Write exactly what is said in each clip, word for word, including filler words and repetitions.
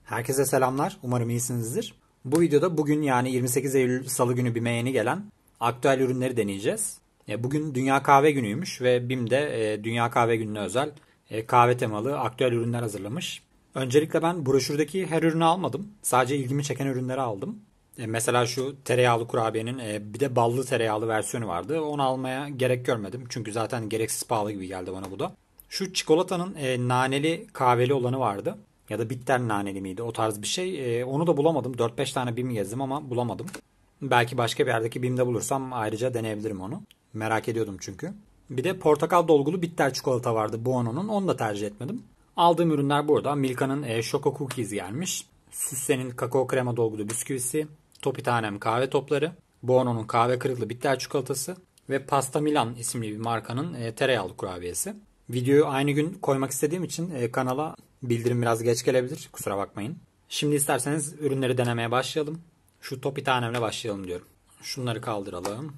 Herkese selamlar. Umarım iyisinizdir. Bu videoda bugün yani yirmi sekiz Eylül Salı günü BİM'e yeni gelen aktüel ürünleri deneyeceğiz. Bugün Dünya Kahve Günü'ymüş ve BİM de Dünya Kahve Günü'ne özel kahve temalı aktüel ürünler hazırlamış. Öncelikle ben broşürdeki her ürünü almadım. Sadece ilgimi çeken ürünleri aldım. Mesela şu tereyağlı kurabiyenin bir de ballı tereyağlı versiyonu vardı. Onu almaya gerek görmedim. Çünkü zaten gereksiz pahalı gibi geldi bana bu da. Şu çikolatanın e, naneli kahveli olanı vardı. Ya da bitter naneli miydi o tarz bir şey. E, onu da bulamadım. dört beş tane BİM gezdim ama bulamadım. Belki başka bir yerdeki BİM'de bulursam ayrıca deneyebilirim onu. Merak ediyordum çünkü. Bir de portakal dolgulu bitter çikolata vardı Buono'nun. Onu da tercih etmedim. Aldığım ürünler burada. Milka'nın e, Choco Cookies gelmiş. Süsse'nin kakao krema dolgulu bisküvisi. Topi Tanem kahve topları. Buono'nun kahve kırıklı bitter çikolatası. Ve Pasta Milan isimli bir markanın e, tereyağlı kurabiyesi. Videoyu aynı gün koymak istediğim için e, kanala bildirim biraz geç gelebilir. Kusura bakmayın. Şimdi isterseniz ürünleri denemeye başlayalım. Şu Topi Tanem'le başlayalım diyorum. Şunları kaldıralım.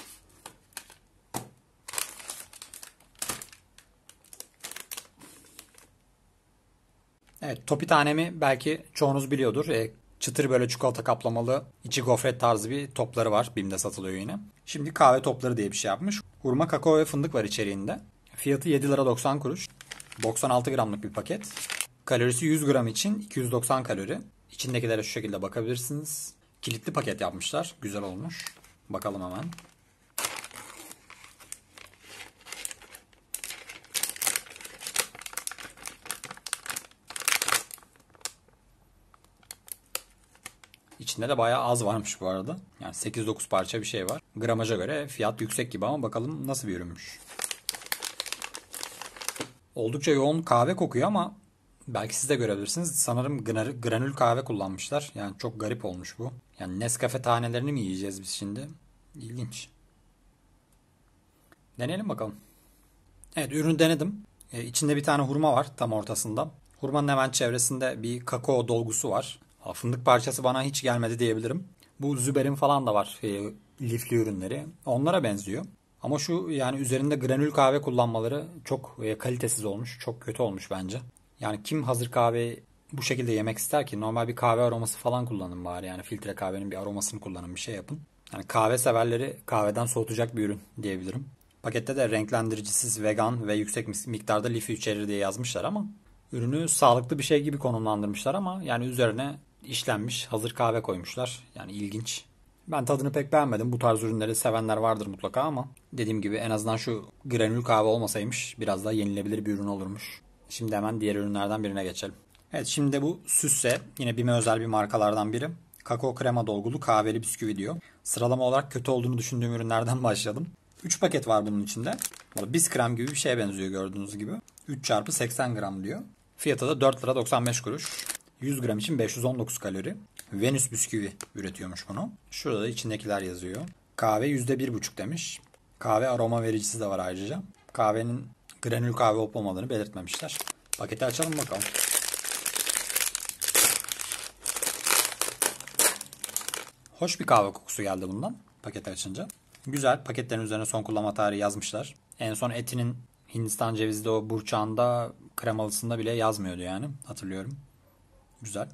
Evet, Topi Tanem'i belki çoğunuz biliyordur. E, çıtır böyle çikolata kaplamalı, içi gofret tarzı bir topları var. BİM'de satılıyor yine. Şimdi kahve topları diye bir şey yapmış. Hurma, kakao ve fındık var içeriğinde. Fiyatı yedi lira doksan kuruş. doksan altı gramlık bir paket. Kalorisi yüz gram için iki yüz doksan kalori. İçindekilere şu şekilde bakabilirsiniz. Kilitli paket yapmışlar. Güzel olmuş. Bakalım hemen. İçinde de bayağı az varmış bu arada. Yani sekiz dokuz parça bir şey var. Gramaja göre fiyat yüksek gibi ama bakalım nasıl bir ürünmüş. Oldukça yoğun kahve kokuyor ama belki siz de görebilirsiniz. Sanırım granül kahve kullanmışlar. Yani çok garip olmuş bu. Yani Nescafe tanelerini mi yiyeceğiz biz şimdi? İlginç. Deneyelim bakalım. Evet, ürünü denedim. Ee, içinde bir tane hurma var tam ortasında. Hurmanın hemen çevresinde bir kakao dolgusu var. Fındık parçası bana hiç gelmedi diyebilirim. Bu Züber'in falan da var e, lifli ürünleri. Onlara benziyor. Ama şu yani üzerinde granül kahve kullanmaları çok e, kalitesiz olmuş. Çok kötü olmuş bence. Yani kim hazır kahve bu şekilde yemek ister ki? Normal bir kahve aroması falan kullanın bari. Yani filtre kahvenin bir aromasını kullanın, bir şey yapın. Yani kahve severleri kahveden soğutacak bir ürün diyebilirim. Pakette de renklendiricisiz, vegan ve yüksek miktarda lifi içerir diye yazmışlar ama ürünü sağlıklı bir şey gibi konumlandırmışlar ama yani üzerine işlenmiş hazır kahve koymuşlar. Yani ilginç. Ben tadını pek beğenmedim. Bu tarz ürünleri sevenler vardır mutlaka ama dediğim gibi en azından şu granül kahve olmasaymış biraz daha yenilebilir bir ürün olurmuş. Şimdi hemen diğer ürünlerden birine geçelim. Evet, şimdi de bu Süsse, yine BİM'e özel bir markalardan biri. Kakao krema dolgulu kahveli bisküvi diyor. Sıralama olarak kötü olduğunu düşündüğüm ürünlerden başladım. üç paket var bunun içinde. Biskrem gibi bir şeye benziyor gördüğünüz gibi. üç çarpı seksen gram diyor. Fiyatı da dört lira doksan beş kuruş. yüz gram için beş yüz on dokuz kalori. Venüs bisküvi üretiyormuş bunu. Şurada da içindekiler yazıyor. Kahve yüzde bir buçuk demiş. Kahve aroma vericisi de var ayrıca. Kahvenin granül kahve olup olmadığını belirtmemişler. Paketi açalım bakalım. Hoş bir kahve kokusu geldi bundan paketi açınca. Güzel, paketlerin üzerine son kullanma tarihi yazmışlar. En son Eti'nin Hindistan cevizli o burçağında kremalısında bile yazmıyordu yani. Hatırlıyorum. Güzel.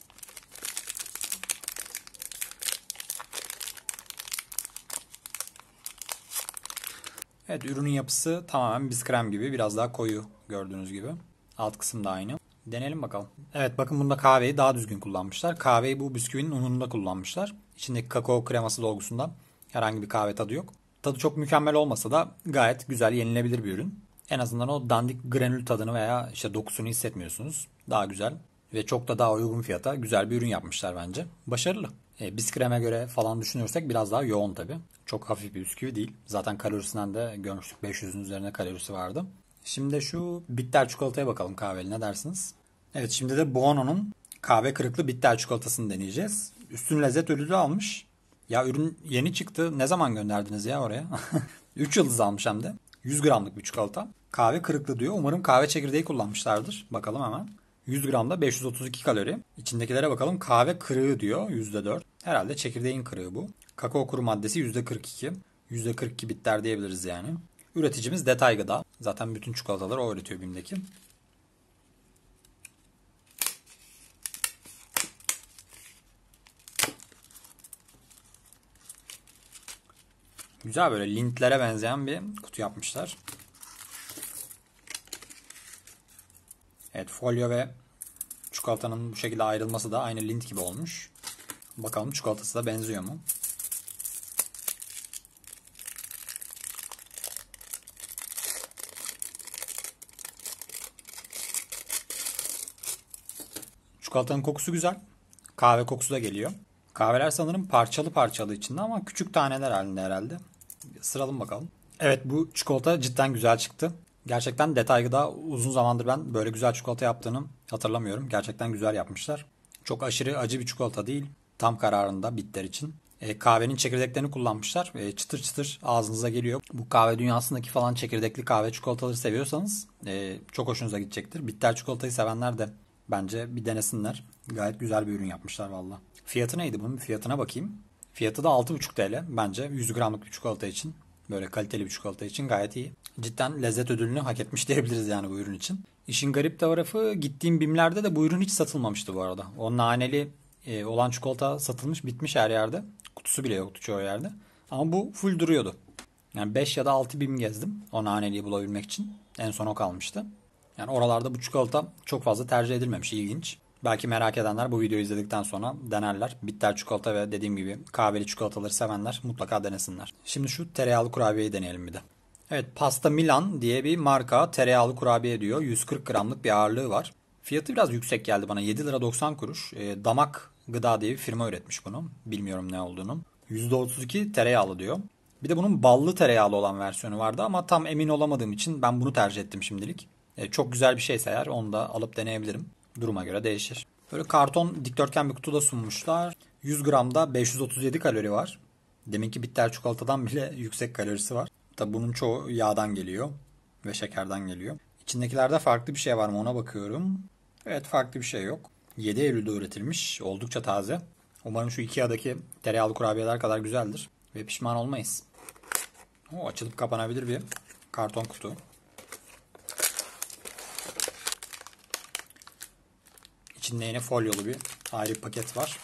Evet, ürünün yapısı tamamen biskrem gibi. Biraz daha koyu gördüğünüz gibi. Alt kısım da aynı. Deneyelim bakalım. Evet, bakın bunda kahveyi daha düzgün kullanmışlar. Kahveyi bu bisküvinin ununda kullanmışlar. İçindeki kakao kreması dolgusundan herhangi bir kahve tadı yok. Tadı çok mükemmel olmasa da gayet güzel, yenilebilir bir ürün. En azından o dandik granül tadını veya işte dokusunu hissetmiyorsunuz. Daha güzel ve çok da daha uygun fiyata güzel bir ürün yapmışlar bence. Başarılı. E, biskreme göre falan düşünürsek biraz daha yoğun tabii. Çok hafif bir bisküvi değil. Zaten kalorisinden de görmüştük, beş yüzün üzerine kalorisi vardı. Şimdi şu bitter çikolataya bakalım, kahveli, ne dersiniz? Evet, şimdi de Buono'nun kahve kırıklı bitter çikolatasını deneyeceğiz. Üstün lezzet ödülü almış. Ya ürün yeni çıktı. Ne zaman gönderdiniz ya oraya? üç yıldız almış hem de. yüz gramlık bir çikolata. Kahve kırıklı diyor. Umarım kahve çekirdeği kullanmışlardır. Bakalım hemen. yüz gramda beş yüz otuz iki kalori. İçindekilere bakalım. Kahve kırığı diyor. yüzde dört. Herhalde çekirdeğin kırığı bu. Kakao kuru maddesi yüzde kırk iki. yüzde kırk iki bitter diyebiliriz yani. Üreticimiz Detay Gıda. Zaten bütün çikolataları o üretiyor BİM'deki. Güzel, böyle lintlere benzeyen bir kutu yapmışlar. Evet, folyo ve çikolatanın bu şekilde ayrılması da aynı lint gibi olmuş. Bakalım çikolatası da benziyor mu? Çikolatanın kokusu güzel. Kahve kokusu da geliyor. Kahveler sanırım parçalı parçalı içinde ama küçük taneler halinde herhalde. Bir ısıralım bakalım. Evet, bu çikolata cidden güzel çıktı. Gerçekten Detaylı'da uzun zamandır ben böyle güzel çikolata yaptığını hatırlamıyorum. Gerçekten güzel yapmışlar. Çok aşırı acı bir çikolata değil. Tam kararında bitter için. E, kahvenin çekirdeklerini kullanmışlar. E, çıtır çıtır ağzınıza geliyor. Bu kahve dünyasındaki falan çekirdekli kahve çikolataları seviyorsanız e, çok hoşunuza gidecektir. Bitter çikolatayı sevenler de bence bir denesinler. Gayet güzel bir ürün yapmışlar valla. Fiyatı neydi bunun? Fiyatına bakayım. Fiyatı da altı buçuk T L. Bence yüz gramlık bir çikolata için, böyle kaliteli bir çikolata için gayet iyi. Cidden lezzet ödülünü hak etmiş diyebiliriz yani bu ürün için. İşin garip tarafı, gittiğim BİM'lerde de bu ürün hiç satılmamıştı bu arada. O naneli e, olan çikolata satılmış, bitmiş her yerde. Kutusu bile yoktu çoğu yerde. Ama bu full duruyordu. Yani beş ya da altı BİM gezdim o naneliyi bulabilmek için. En son o kalmıştı. Yani oralarda bu çikolata çok fazla tercih edilmemiş. İlginç. Belki merak edenler bu videoyu izledikten sonra denerler. Bitter çikolata ve dediğim gibi kahveli çikolataları sevenler mutlaka denesinler. Şimdi şu tereyağlı kurabiyeyi deneyelim bir de. Evet, Pasta Milan diye bir marka tereyağlı kurabiye diyor. yüz kırk gramlık bir ağırlığı var. Fiyatı biraz yüksek geldi bana. yedi lira doksan kuruş. E, Damak Gıda diye bir firma üretmiş bunu. Bilmiyorum ne olduğunu. yüzde otuz iki tereyağlı diyor. Bir de bunun ballı tereyağlı olan versiyonu vardı ama tam emin olamadığım için ben bunu tercih ettim şimdilik. E, çok güzel bir şeyse eğer onu da alıp deneyebilirim. Duruma göre değişir. Böyle karton dikdörtgen bir kutuda sunmuşlar. yüz gramda beş yüz otuz yedi kalori var. Deminki bitter çikolatadan bile yüksek kalorisi var. Tabi bunun çoğu yağdan geliyor ve şekerden geliyor. İçindekilerde farklı bir şey var mı ona bakıyorum. Evet, farklı bir şey yok. yedi Eylül'de üretilmiş. Oldukça taze. Umarım şu Ikea'daki tereyağlı kurabiyeler kadar güzeldir. Ve pişman olmayız. O açılıp kapanabilir bir karton kutu. İçinde yine folyolu bir ayrı bir paket var.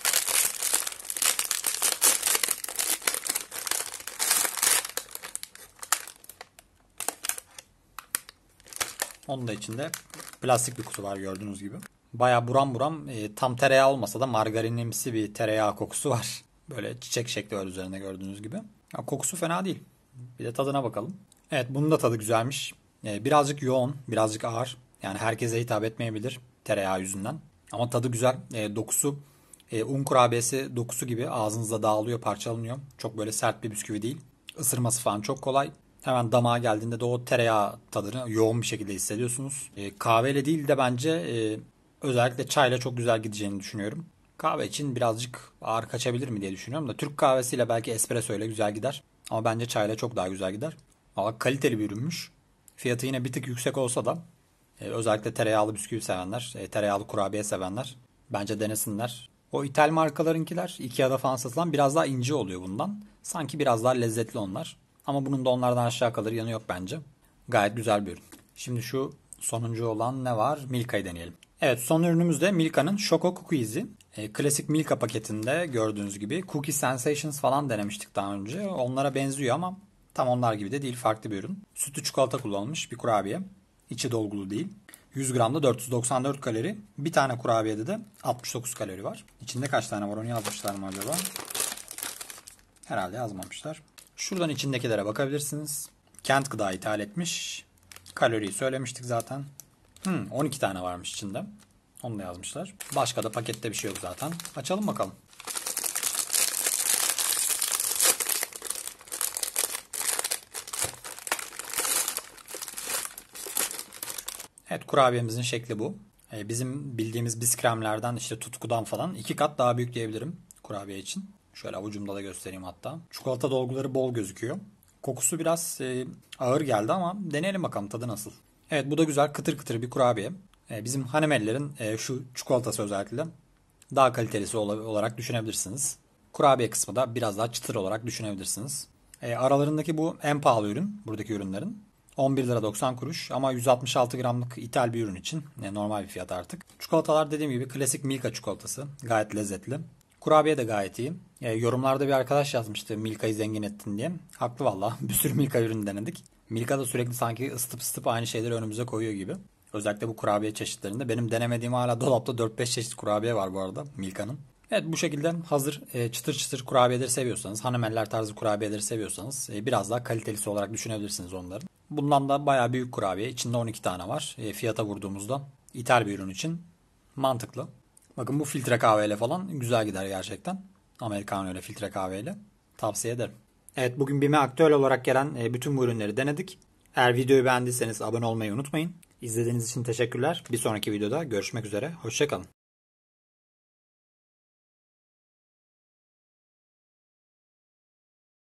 Onun da içinde plastik bir kutu var gördüğünüz gibi. Baya buram buram e, tam tereyağı olmasa da margarinimsi bir tereyağı kokusu var. Böyle çiçek şekli var üzerinde gördüğünüz gibi. Ya, kokusu fena değil. Bir de tadına bakalım. Evet, bunun da tadı güzelmiş. E, birazcık yoğun, birazcık ağır. Yani herkese hitap etmeyebilir tereyağı yüzünden. Ama tadı güzel. E, dokusu e, un kurabiyesi dokusu gibi ağzınızda dağılıyor, parçalanıyor. Çok böyle sert bir bisküvi değil. Isırması falan çok kolay. Hemen damağa geldiğinde de o tereyağı tadını yoğun bir şekilde hissediyorsunuz. E, kahveyle değil de bence e, özellikle çayla çok güzel gideceğini düşünüyorum. Kahve için birazcık ağır kaçabilir mi diye düşünüyorum da Türk kahvesiyle belki espresso ile güzel gider. Ama bence çayla çok daha güzel gider. Ama kaliteli bir ürünmüş. Fiyatı yine bir tık yüksek olsa da e, özellikle tereyağlı bisküvi sevenler, e, tereyağlı kurabiye sevenler bence denesinler. O ithal markalarınkiler Ikea'da falan satılan biraz daha ince oluyor bundan. Sanki biraz daha lezzetli onlar. Ama bunun da onlardan aşağı kalır yanı yok bence. Gayet güzel bir ürün. Şimdi şu sonuncu olan ne var? Milka'yı deneyelim. Evet, son ürünümüz de Milka'nın Choco Cookies'i. E, klasik Milka paketinde gördüğünüz gibi Cookie Sensations falan denemiştik daha önce. Onlara benziyor ama tam onlar gibi de değil, farklı bir ürün. Sütlü çikolata kullanılmış bir kurabiye. İçi dolgulu değil. yüz gramda dört yüz doksan dört kalori. Bir tane kurabiyede de altmış dokuz kalori var. İçinde kaç tane var onu yazmışlar mı acaba? Herhalde yazmamışlar. Şuradan içindekilere bakabilirsiniz. Kent Gıda ithal etmiş. Kaloriyi söylemiştik zaten. Hmm, on iki tane varmış içinde. Onu da yazmışlar. Başka da pakette bir şey yok zaten. Açalım bakalım. Evet, kurabiyemizin şekli bu. Ee, bizim bildiğimiz biskremlerden, işte tutkudan falan iki kat daha büyük diyebilirim kurabiye için. Şöyle avucumda da göstereyim hatta. Çikolata dolguları bol gözüküyor. Kokusu biraz e, ağır geldi ama deneyelim bakalım tadı nasıl. Evet, bu da güzel kıtır kıtır bir kurabiye. E, bizim hanımefendilerin e, şu çikolatası özellikle daha kalitelisi olarak düşünebilirsiniz. Kurabiye kısmı da biraz daha çıtır olarak düşünebilirsiniz. E, aralarındaki bu en pahalı ürün buradaki ürünlerin. on bir lira doksan kuruş ama yüz altmış altı gramlık ithal bir ürün için e, normal bir fiyat artık. Çikolatalar dediğim gibi klasik Milka çikolatası. Gayet lezzetli. Kurabiye de gayet iyi. E, yorumlarda bir arkadaş yazmıştı Milka'yı zengin ettin diye. Haklı valla. Bir sürü Milka ürünü denedik. Milka da sürekli sanki ısıtıp ısıtıp aynı şeyleri önümüze koyuyor gibi. Özellikle bu kurabiye çeşitlerinde. Benim denemediğim hala dolapta dört beş çeşit kurabiye var bu arada Milka'nın. Evet, bu şekilde hazır e, çıtır çıtır kurabiyeleri seviyorsanız, hanımeller tarzı kurabiyeleri seviyorsanız e, biraz daha kalitelisi olarak düşünebilirsiniz onların. Bundan da bayağı büyük kurabiye. İçinde on iki tane var. E, fiyata vurduğumuzda ithal bir ürün için mantıklı. Bakın bu filtre kahveyle falan güzel gider gerçekten. Americano ile filtre kahveyle. Tavsiye ederim. Evet, bugün BİM'e aktüel olarak gelen e, bütün bu ürünleri denedik. Eğer videoyu beğendiyseniz abone olmayı unutmayın. İzlediğiniz için teşekkürler. Bir sonraki videoda görüşmek üzere. Hoşça kalın.